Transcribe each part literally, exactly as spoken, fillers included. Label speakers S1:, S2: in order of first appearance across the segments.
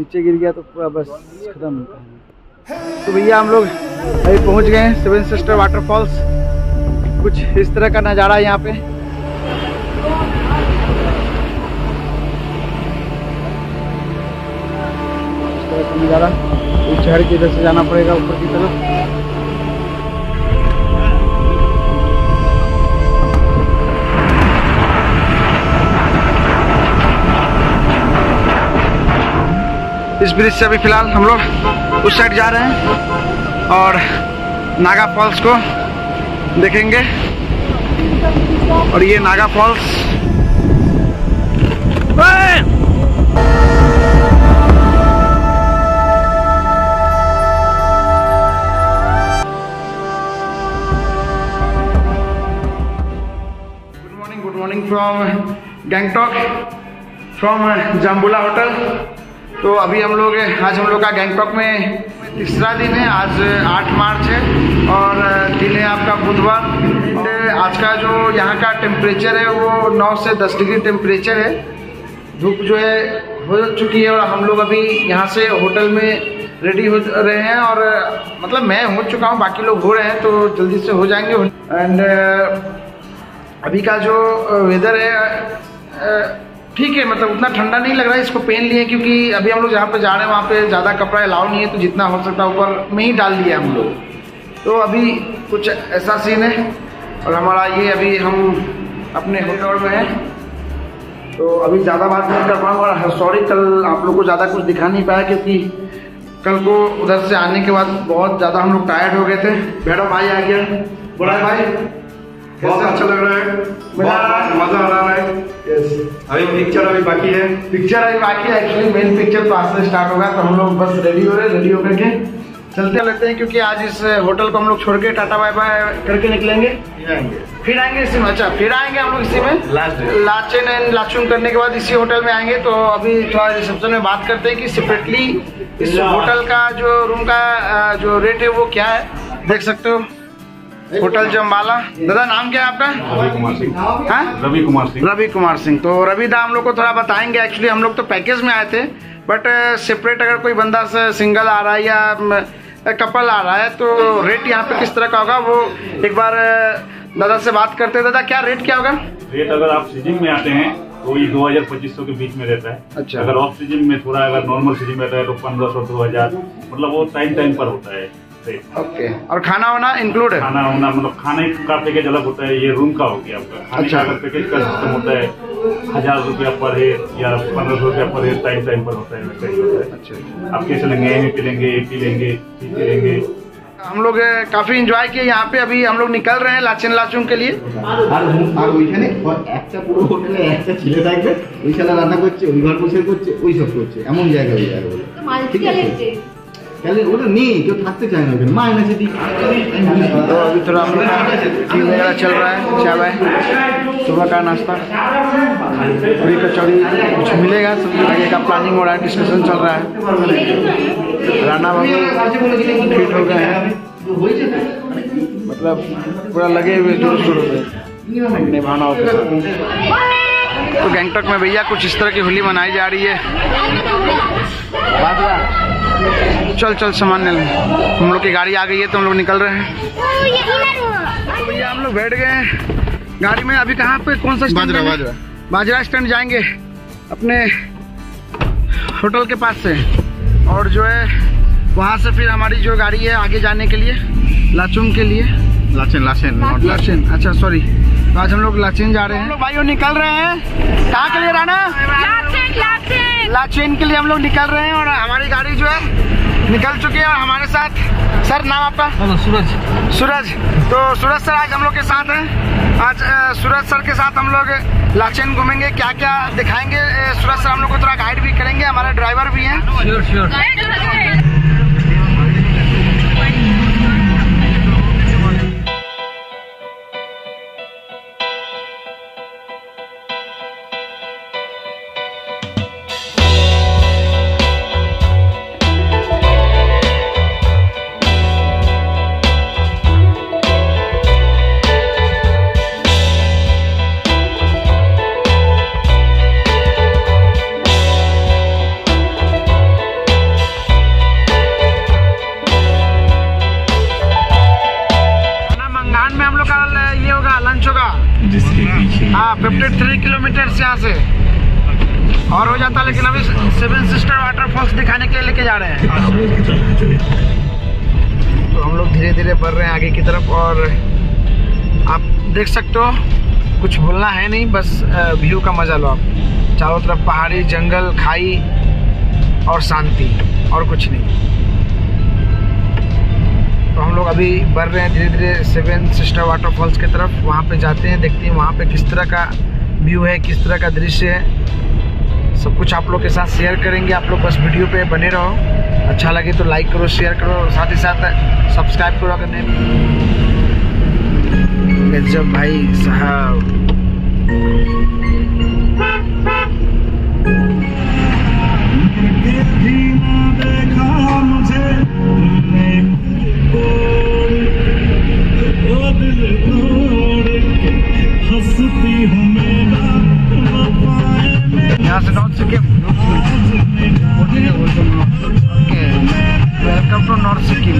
S1: नीचे गिर गया तो पूरा बस खत्म। तो भैया हम लोग अभी पहुंच गए हैं सेवन सिस्टर वाटरफॉल्स। कुछ इस तरह का नज़ारा है यहाँ पे। इस तरह का नज़ारा, इस शहर की इधर से जाना पड़ेगा ऊपर की तरफ। इस ब्रिज से अभी फिलहाल हम लोग उस साइड जा रहे हैं और नागा फॉल्स को देखेंगे। और ये Naga falls good morning good morning from Gangtok, from Jambula hotel. तो अभी हम लोग आज हम लोग का गैंगटॉक में तीसरा दिन है। आज आठ मार्च है और दिन है आपका बुधवार। आज का जो यहाँ का टेम्परेचर है वो नौ से दस डिग्री टेम्परेचर है। धूप जो है हो चुकी है और हम लोग अभी यहाँ से होटल में रेडी हो रहे हैं। और मतलब मैं हो चुका हूँ, बाकी लोग हो रहे हैं तो जल्दी से हो जाएंगे। एंड अभी का जो वेदर है ठीक है, मतलब उतना ठंडा नहीं लग रहा है। इसको पहन लिए क्योंकि अभी हम लोग जहाँ पे जा रहे हैं वहाँ पे ज़्यादा कपड़ा अलाउ नहीं है, तो जितना हो सकता है ऊपर में ही डाल लिया हम लोग। तो अभी कुछ ऐसा सीन है और हमारा ये अभी हम अपने होटल में हैं। तो अभी ज़्यादा बात नहीं कर पाऊँगा, सॉरी कल आप लोग को ज़्यादा कुछ दिखा नहीं पाया क्योंकि कल को उधर से आने के बाद बहुत ज़्यादा हम लोग टायर्ड हो गए थे। मैडम भाई आ गया, बोला भाई
S2: बहुत अच्छा लग रहा है, बहुत मजा आ रहा है। यस, अभी पिक्चर अभी बाकी है,
S1: पिक्चर अभी बाकी है। एक्चुअली मेन पिक्चर तो आज से स्टार्ट होगा, तो हम लोग बस रेडी हो रहे हैं। रेडी होकर के चलते लगते हैं क्योंकि आज इस होटल को हम लोग छोड़ के टाटा बाय बाय करके निकलेंगे।
S2: फिर आएंगे
S1: फिर आएंगे इसी में। अच्छा, फिर आएंगे हम लोग इसी में लाचेन एंड लाचुंग करने के बाद इसी होटल में आएंगे। तो अभी थोड़ा रिसेप्शन में बात करते हैं कि सेपरेटली इस होटल का जो रूम का जो रेट है वो क्या है। देख सकते हो होटल जम्बाला। दादा नाम क्या है आपका?
S2: रवि कुमार सिंह।
S1: हाँ,
S2: रवि कुमार सिंह।
S1: रवि कुमार सिंह। तो रवि दा हम लोग को थोड़ा बताएंगे। एक्चुअली हम लोग तो पैकेज में आए थे, बट सेपरेट अगर कोई बंदा से सिंगल आ रहा है या कपल आ रहा है तो रेट यहाँ पे किस तरह का होगा वो एक बार दादा से बात करते हैं। दादा क्या रेट क्या होगा?
S3: रेट अगर आप सीजन में आते हैं तो ये दो हजार पच्चीस सौ के बीच में रहता है।
S1: अच्छा।
S3: अगर ऑफ सीजन में थोड़ा अगर नॉर्मल सीजन में रहता है तो पंद्रह सौ दो हजार, मतलब वो टाइम टाइम पर होता है।
S1: ओके। और खाना वाना इंक्लूड है?
S3: खाना वाना मतलब खाने का पैकेज अलग होता है, ये रूम का हो गया आपका। खाने
S1: अच्छा।
S3: का पैकेज का सिस्टम होता है हजार रुपया पर हेड या पंद्रह सौ रुपया पर हेड, टाइम टाइम पर होता है, वैसा ही होता है।
S1: अच्छा।
S3: आप कैसे लेंगे? ए पी लेंगे, ए पी लेंगे, सी पी लेंगे।
S1: हम लोग काफी एंजॉय किए यहाँ पे। अभी हम लोग निकल रहे हैं लाचेन लाचुंग के लिए।
S4: আর আর ওইখানে একটা পুরো হোটেলে একটা ছেলে থাকবে, ওই ছেলে রান্না করছে, ওই ঘর বসে করছে, ওই সব করছে, এমন জায়গা ওই জায়গা বলে ঠিক আছে। তাহলে ওটা নেই, কেউ থাকতে চায় না ওখানে, মাইনা সিটি।
S1: तो अभी थोड़ा हम लोग टी वगैरह चल रहा है, चाय वाय, सुबह का नाश्ता, पूरी कचौड़ी कुछ मिलेगा, सब आगे का प्लानिंग हो रहा है, डिस्कशन चल रहा है। राणा बाबू फिट हो गए हैं, मतलब पूरा लगे हुए जोर शोर में निभाना के साथ। तो गैंगटॉक में भैया कुछ इस तरह की होली मनाई जा रही है। चल चल सामान ले। हम लोग की गाड़ी आ गई है तो हम लोग निकल रहे हैं। तो भैया हम लोग बैठ गए हैं गाड़ी में। अभी कहाँ पे, कौन सा स्टैंड?
S4: बाजरा बाजरा
S1: बाजरा स्टैंड जाएंगे अपने होटल के पास से, और जो है वहाँ से फिर हमारी जो गाड़ी है आगे जाने के लिए लाचुंग के लिए।
S4: लाचेन लाचेन
S1: लाचेन, अच्छा सॉरी। तो आज हम लोग लाचेन जा रहे हैं। हम लोग भाइयों निकल रहे हैं। कहाँ के लिए राणा?
S5: लाचेन लाचेन
S1: लाचेन के लिए हम लोग निकल रहे हैं और हमारी गाड़ी जो है निकल चुकी है। और हमारे साथ सर, नाम आपका?
S4: सूरज।
S1: सूरज। तो सूरज सर आज हम लोग के साथ हैं। आज सूरज सर के साथ हम लोग लाचेन घूमेंगे, क्या क्या दिखाएंगे सूरज सर हम लोग को थोड़ा गाइड भी करेंगे। हमारे ड्राइवर भी हैं।
S4: Sure sure.
S1: तिरेपन किलोमीटर यहाँ से और हो जाता, लेकिन अभी सेवन सिस्टर वाटरफॉल्स दिखाने के लिए लेके जा रहे हैं। तो हम लोग धीरे धीरे बढ़ रहे हैं आगे की तरफ और आप देख सकते हो, कुछ बोलना है नहीं, बस व्यू का मजा लो आप। चारों तरफ पहाड़ी, जंगल, खाई और शांति, और कुछ नहीं। तो हम लोग अभी बढ़ रहे हैं धीरे धीरे सेवन सिस्टर वाटरफॉल्स की तरफ। वहाँ पे जाते हैं, देखते हैं वहाँ पे किस तरह का व्यू है, किस तरह का दृश्य है, सब कुछ आप लोग के साथ शेयर करेंगे। आप लोग बस वीडियो पे बने रहो, अच्छा लगे तो लाइक करो, शेयर करो, साथ ही साथ सब्सक्राइब करो अगर नहीं। गजब भाई साहब, यहाँ से north Sikkim. Welcome to north Sikkim.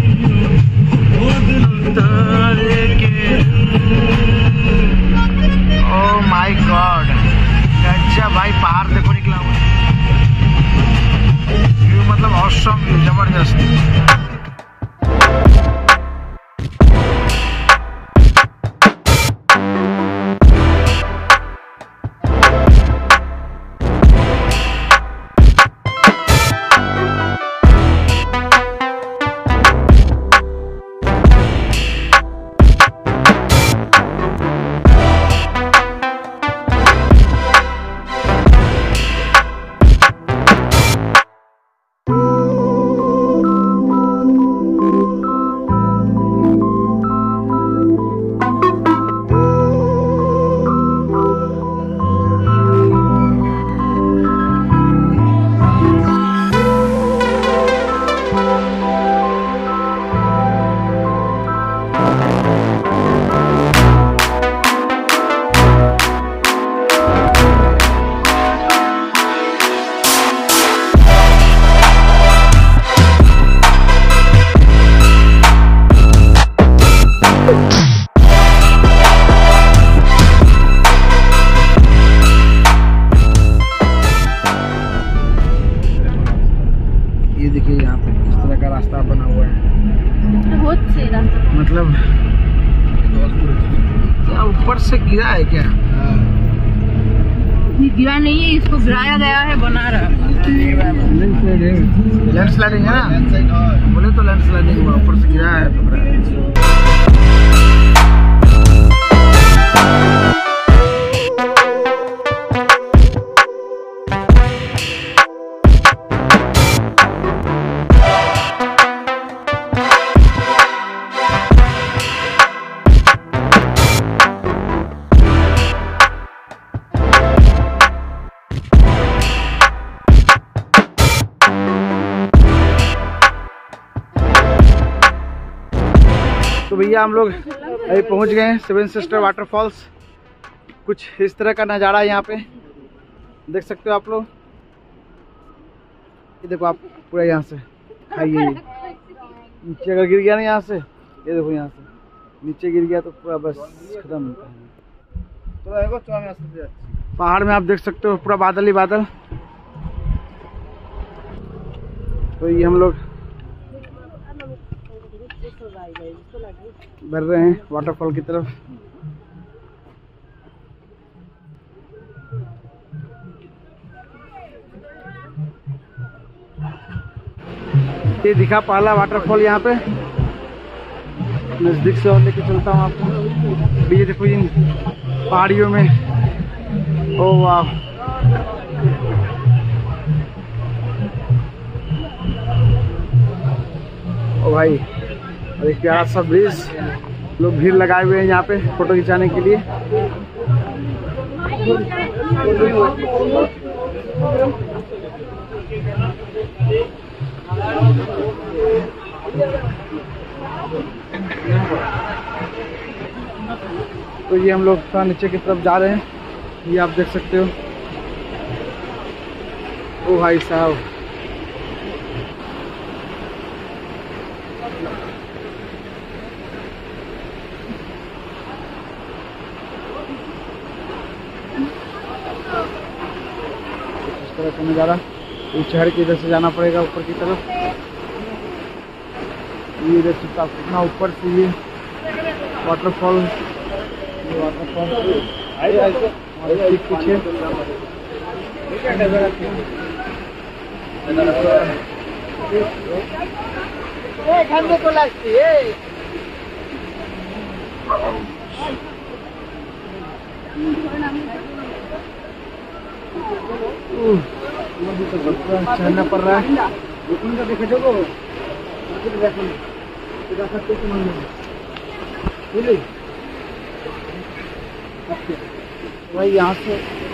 S1: Oh my God, गजब भाई, पहाड़ देखो निकला हुआ व्यू, मतलब ऑसम व्यू, जबरदस्त। ये देखिए यहाँ पे किस तरह का रास्ता बना हुआ है,
S5: बहुत सही रास्ता,
S1: मतलब क्या ऊपर से गिरा है क्या?
S5: गिरा नहीं है, इसको गिराया गया है, बना रहा।
S1: लैंड स्लाइडिंग है ना, बोले तो लैंड स्लाइडिंग हुआ, ऊपर से गिरा है तो तो भैया हम लोग अभी पहुंच गए हैं सेवन सिस्टर वाटरफॉल्स। कुछ इस तरह का नज़ारा यहाँ पे देख सकते हो आप लोग। ये देखो आप पूरा यहाँ से खाइए, नीचे अगर गिर गया ना यहाँ से, ये देखो यहाँ से नीचे गिर गया तो पूरा बस खत्म। तो पहाड़ में आप देख सकते हो पूरा बादल ही बादल। तो ये हम लोग बढ़ रहे हैं वाटरफॉल की तरफ। ये दिखा पहला वाटरफॉल यहाँ पे, नजदीक से और लेके चलता हूँ आपको। ये देखो इन पहाड़ियों में, ओ वाह, ओ भाई, और एक प्यारा सा ब्रिज। लोग भीड़ लगाए हुए हैं यहाँ पे फोटो खिंचाने के लिए। तो ये हम लोग थोड़ा नीचे की तरफ जा रहे हैं, ये आप देख सकते हो। ओ भाई साहब, तरह का नज़ारा। ये चढ़ के इधर से जाना पड़ेगा ऊपर की तरफ। ये देख सकते आप कितना ऊपर से ये वाटरफॉल, ये वाटरफॉल ठीक पीछे को लगती है। चढ़ना पड़ रहा है। भाई यहाँ से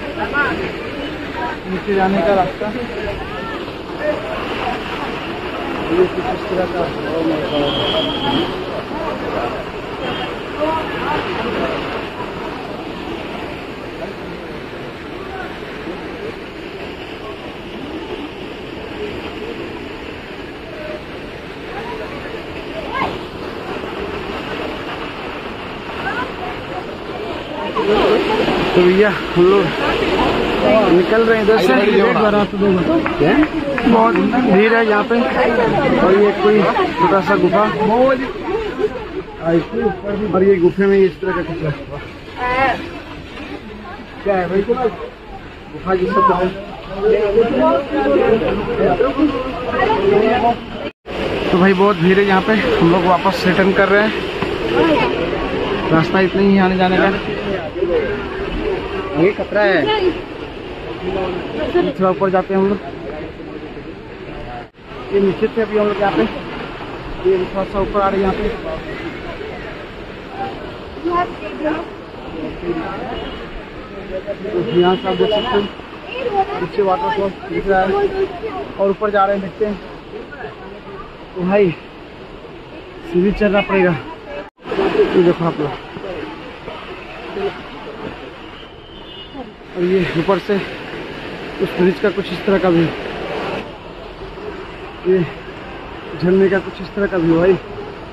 S1: नीचे जाने का रास्ता ये कुछ इस तरह का। तो भैया हम लोग निकल रहे हैं इधर से। बहुत भीड़ है यहाँ पे। और ये कोई छोटा सा गुफा, और ये गुफे में इस तरह का कुछ क्या है भाई, गुफा जी सब है। तो भाई बहुत भीड़ है यहाँ पे। हम लोग वापस रिटर्न कर रहे हैं। रास्ता इतना ही आने जाने का। ये खतरा है, थोड़ा ऊपर जाते हैं हम लोग। ये नीचे से अभी हम लोग यहाँ पे, ये थोड़ा सा ऊपर आ रहे हैं यहाँ पे। तो यहाँ से आप देख सकते हैं नीचे वाटरफॉल दिख रहा है और ऊपर जा रहे हैं, देखते हैं। तो भाई सीढ़ी चढ़ना पड़ेगा। ये देखो आप लोग, और ये ऊपर से उस ब्रिज का कुछ इस तरह का भी, ये झरने का कुछ इस तरह का व्यू भाई।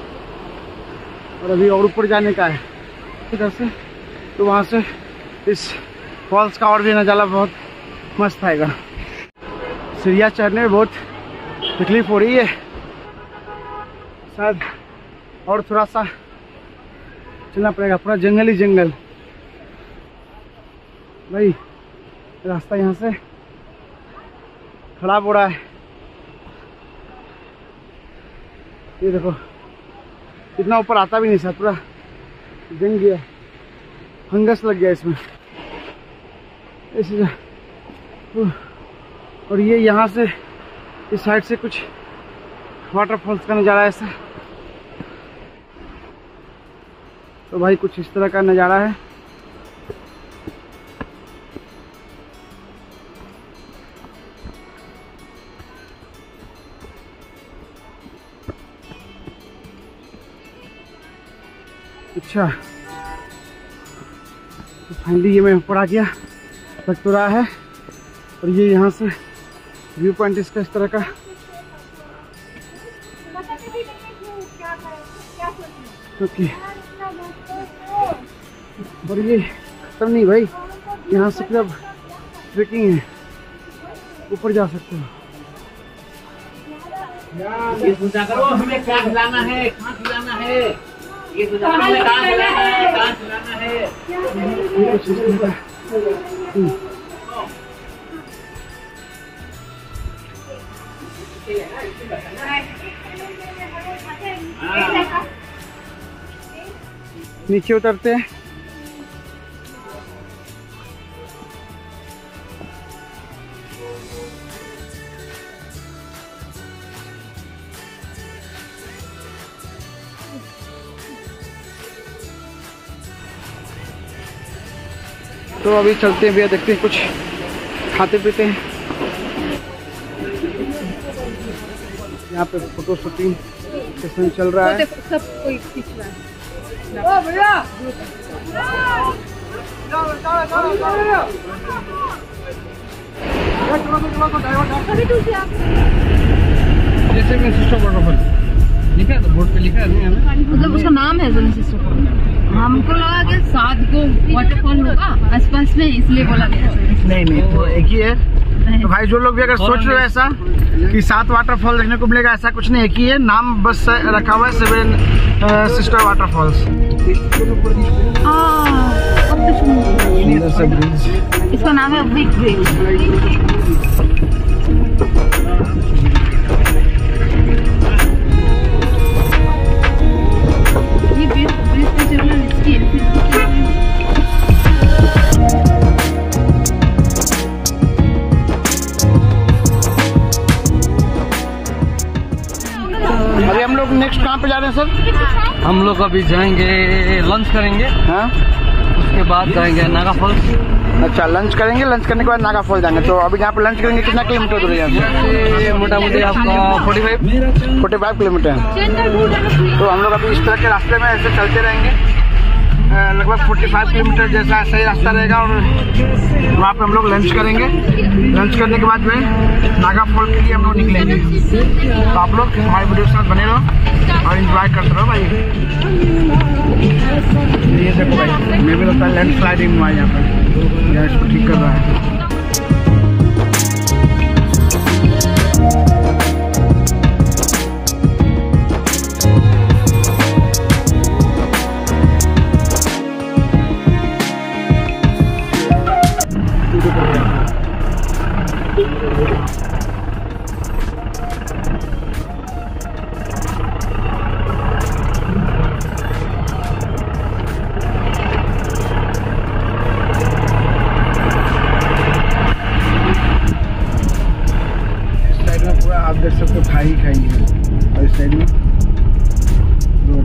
S1: और अभी और ऊपर जाने का है इधर से, तो वहाँ से इस फॉल्स का और भी नज़ारा बहुत मस्त आएगा। सीढ़ियाँ चढ़ने में बहुत तकलीफ हो रही है, शायद और थोड़ा सा चलना पड़ेगा। पूरा जंगल ही जंगल भाई। रास्ता यहाँ से खराब हो रहा है। ये देखो इतना ऊपर आता भी नहीं था, पूरा जंग गया, फंगस लग गया इसमें इसी। और ये यहाँ से इस साइड से कुछ वाटरफॉल्स का नज़ारा ऐसा। तो भाई कुछ इस तरह का नज़ारा है। अच्छा, तो फाइनली ये मैं ऊपर आ गया, लग तो रहा है। और ये यहाँ से व्यू पॉइंट इसका इस तरह का। ओके, और ये खत्म नहीं भाई, यहाँ से फिर अब ट्रेकिंग है, ऊपर जा सकते हो।
S6: ये सोचा करो हमें क्या खिलाना है, कहाँ खिलाना है, ये सोचा करो हमें कहाँ खिलाना है, कहाँ खिलाना है।
S1: नीचे उतरते हैं। तो अभी चलते हैं भैया, देखते हैं कुछ खाते पीते हैं। यहाँ पे फोटो शूटिंग सेशन चल रहा है।
S5: सब कोई खींच रहा है।
S1: जैसे मैं सिस्टर वाटरफॉल लिखा है, तो बोर्ड पे लिखा है नहीं हमें,
S5: मतलब उसका नाम है हमको लगा कि सात को वाटरफॉल होगा आसपास में, इसलिए बोला गया।
S1: नहीं नहीं, तो एक ही है।
S5: लगता है।
S1: तो भाई जो लोग भी अगर सोच रहे हो ऐसा कि सात वाटरफॉल देखने को मिलेगा, ऐसा कुछ नहीं है कि ये नाम बस रखा हुआ है सेवन सिस्टर वाटरफॉल्स।
S5: इसका नाम है बिग ब्रिज। ये ब्रिज ब्रिज पे चलना रिस्की है।
S1: अभी हम लोग नेक्स्ट कहाँ पे जा रहे हैं सर?
S7: हम लोग अभी जाएंगे, लंच करेंगे,
S1: हाँ
S7: उसके बाद जाएंगे नागा फॉल्स।
S1: अच्छा, लंच करेंगे, लंच करने के बाद नागा फॉल जाएंगे। तो अभी यहाँ पे लंच करेंगे, कितना किलोमीटर दूर है यहाँ से?
S7: मोटा मोटी आपका forty five
S1: forty five kilometre है। तो हम लोग अभी इस तरह के रास्ते में ऐसे चलते रहेंगे, लगभग पैंतालीस किलोमीटर जैसा सही रास्ता रहेगा। और वहाँ पे हम लोग लंच करेंगे। लंच करने के बाद में नागा फॉल के लिए हम लोग निकलेंगे। तो आप लोग हमारे वीडियो के साथ बने रहो और एंजॉय करते रहो भाई। ये देखो भाई, मैं भी लगता है लैंड स्लाइडिंग हुआ है यहाँ पर, यहाँ इसको ठीक कर रहा है। आप देख सकते हो खाई खाई है, और इस साइड में रोड।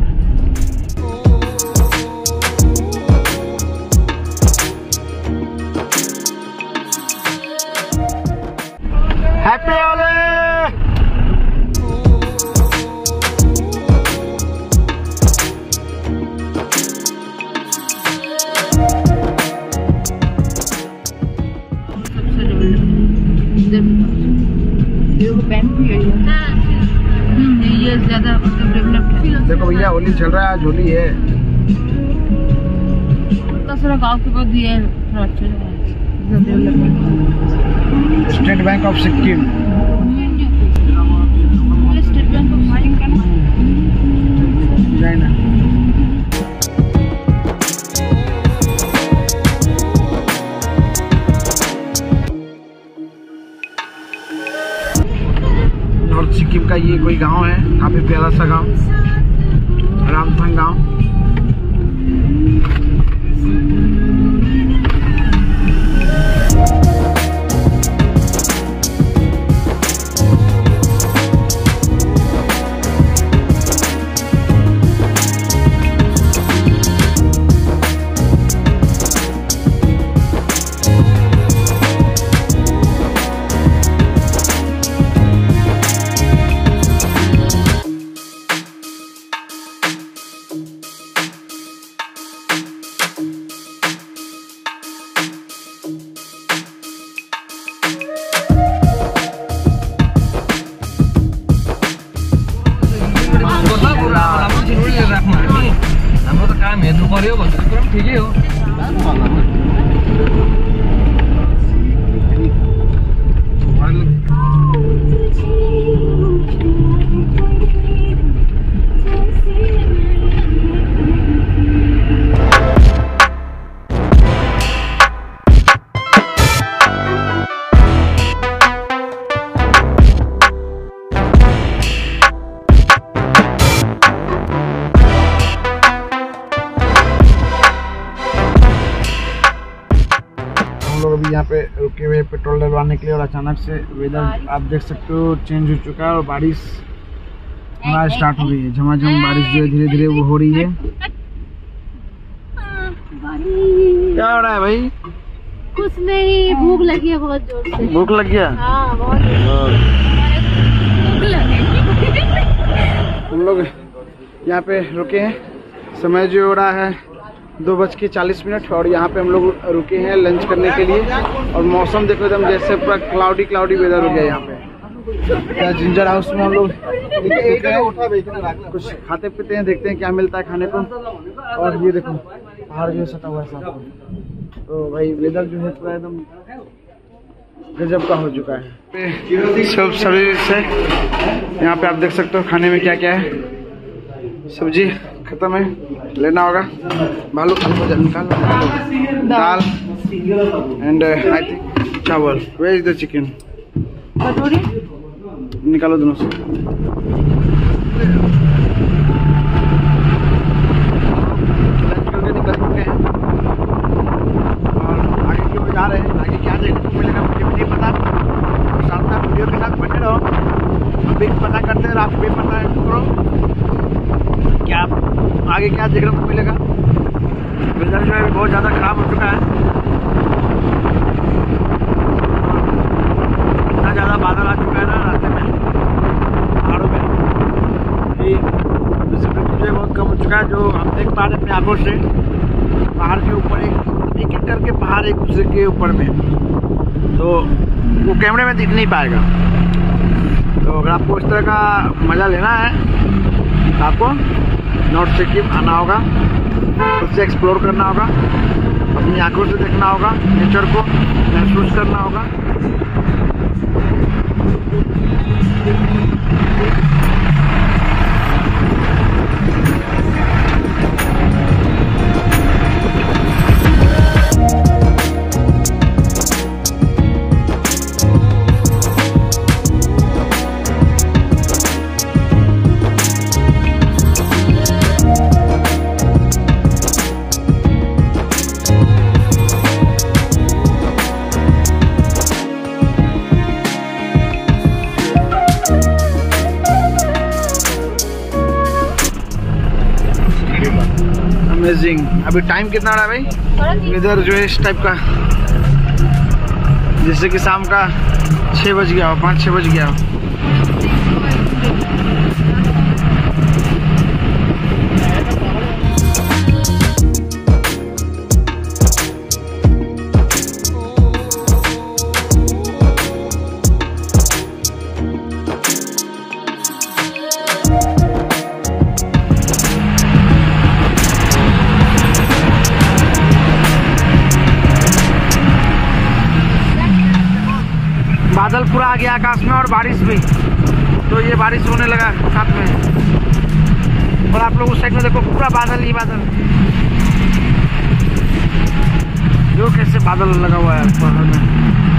S1: हैप्पी होली।
S5: ये ज्यादा मतलब डेवलप्ड है।
S1: देखो भैया, होली चल रहा है, आज होली है।
S5: सारा गांव के बाद ये थोड़ा अच्छा development.
S1: State bank of Sikkim,
S5: state bank of Sikkim का
S1: चाइना। नॉर्थ सिक्किम का ये कोई गांव है, काफी प्यारा सा गांव, रामथंग गांव।
S7: हाम्रो त काम हेर्नु पर्यो भन्ने कुरा पनि ठिकै हो।
S1: अभी यहाँ पे रुके हुए पेट्रोल डलवाने के लिए, और अचानक से वेदर आप देख सकते हो चेंज हो चुका है और बारिश होना स्टार्ट हो गई है। झमाझम बारिश जो है धीरे धीरे वो हो रही है। क्या हो रहा है भाई?
S5: कुछ नहीं, भूख लगी है बहुत जोर से।
S1: भूख लग गया?
S5: हाँ, बहुत भूख लगी।
S1: हम लोग यहाँ पे रुके हैं, समय जो हो रहा है दो बज के चालीस मिनट, और यहाँ पे हम लोग रुके हैं लंच करने के लिए। और मौसम देखो एकदम जैसे पूरा क्लाउडी क्लाउडी वेदर हो गया यहाँ पे। जिंजर हाउस में हम लोग कुछ खाते पीते हैं, देखते हैं क्या मिलता है खाने को। और ये देखो पहाड़ जो सटा हुआ है साथ में, तो भाई वेदर जो है पूरा एकदम गजब का हो चुका है। सब सर्विस है यहाँ पे, आप देख सकते हो खाने में क्या क्या है। सब्जी खत्म है, लेना होगा। भालू निकाल, dal and I think chawal. Where is the chicken?
S5: कटोरी
S1: निकालो दोनों से। निकल चुके हैं और आगे की ओर जा रहे हैं। आगे क्या देखने को मिलेगा मुझे भी नहीं पता। साथ में वीडियो के साथ बने रहो, अभी पता करते हैं। आप भी पता करो क्या आगे क्या देखने को मिलेगा। वेदर जो है बहुत ज़्यादा खराब हो चुका है। इतना ज़्यादा बादल आ चुका है ना रास्ते में, पहाड़ों में। विजिबिलिटी जो है बहुत कम हो चुका है। जो हम देख पा रहे हैं अपने आंखों से, पहाड़ के ऊपर एक एक एक करके पहाड़ एक दूसरे के ऊपर में, तो वो कैमरे में दिख नहीं पाएगा। तो अगर आपको इस तरह का मज़ा लेना है तो आपको नॉर्थ सिक्किम आना होगा, उससे एक्सप्लोर करना होगा, अपनी आंखों से देखना होगा, नेचर को महसूस करना होगा। अमेजिंग। अभी टाइम कितना रहा भाई? वेदर जो है इस टाइप का, जैसे कि शाम का छः बज गया हो, पाँच छः बज गया हो। बादल पूरा आ गया आकाश में और बारिश भी, तो ये बारिश होने लगा साथ में। और आप लोग उस साइड में देखो, पूरा बादल ही बादल, जो कैसे बादल लगा हुआ है पहाड़ में।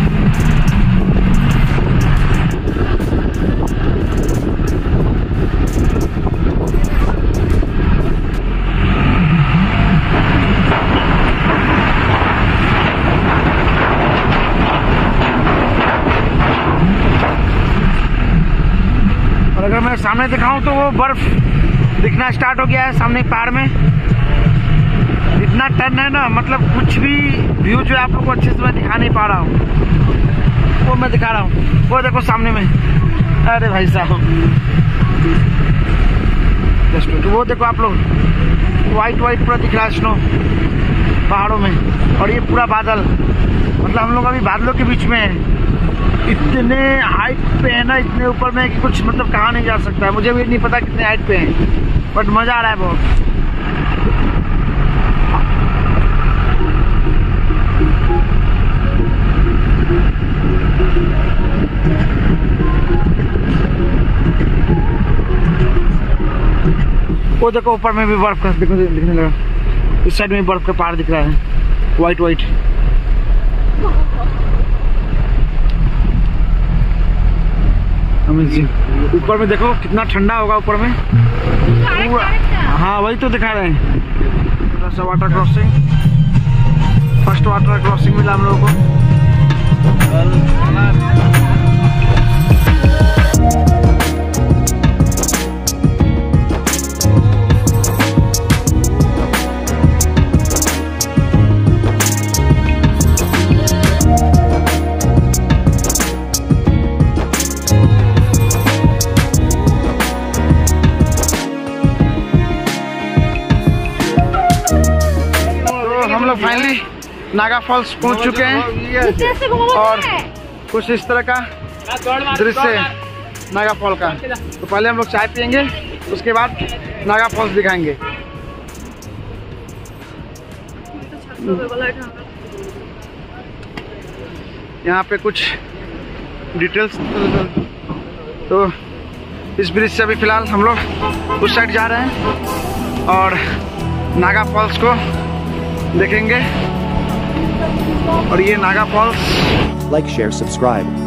S1: अगर मैं सामने दिखाऊं तो वो बर्फ दिखना स्टार्ट हो गया है सामने पहाड़ में। इतना टर्न है ना, मतलब कुछ भी व्यू जो आप लोग को अच्छे से मैं दिखा नहीं पा रहा हूँ, वो मैं दिखा रहा हूँ। वो देखो सामने में, अरे भाई साहब, तो वो देखो आप लोग, व्हाइट व्हाइट पूरा दिख रहा है स्नो पहाड़ों में। और ये पूरा बादल, मतलब हम लोग अभी बादलों के बीच में है। इतने हाइट पे है ना, इतने ऊपर में कि कुछ मतलब कहा नहीं जा सकता है। मुझे भी नहीं पता कितने हाइट पे है, बट मजा आ रहा है बहुत। वो देखो ऊपर में भी बर्फ का देखो दिखने लगा, इस साइड में बर्फ का पहाड़ दिख रहा है, व्हाइट व्हाइट। अमेजिंग। ऊपर में देखो कितना ठंडा होगा ऊपर में। हाँ वही तो दिखा रहे हैं। थोड़ा सा water crossing, first water crossing मिला हम लोगों को। फाइनली नागा फॉल्स पहुंच चुके हैं और कुछ इस तरह का दृश्य है नागा फॉल का। तो पहले हम लोग चाय पियेंगे, उसके बाद नागा फॉल्स दिखाएंगे। यहाँ पे कुछ डिटेल्स। तो इस ब्रिज से अभी फ़िलहाल हम लोग उस साइड जा रहे हैं और नागा फॉल्स को देखेंगे। और ये Naga falls.
S8: Like, share, subscribe.